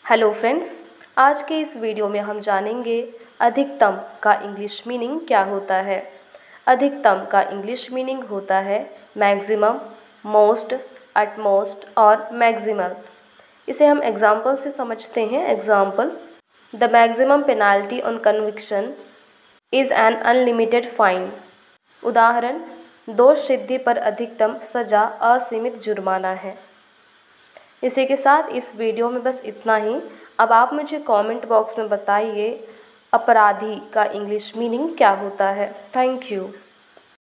Hello friends, आज के इस वीडियो में हम जानेंगे अधिकतम का इंग्लिश मीनिंग क्या होता है। अधिकतम का इंग्लिश मीनिंग होता है मैक्सिमम, मोस्ट, अटमोस्ट और मैक्सिमल। इसे हम एग्जाम्पल से समझते हैं। Example: the maximum penalty on conviction is an unlimited fine. उदाहरण: दोष सिद्धि पर अधिकतम सज़ा असीमित जुर्माना है। इसी के साथ इस वीडियो में बस इतना ही। अब आप मुझे कमेंट बॉक्स में बताइए अपराधी का इंग्लिश मीनिंग क्या होता है। Thank you.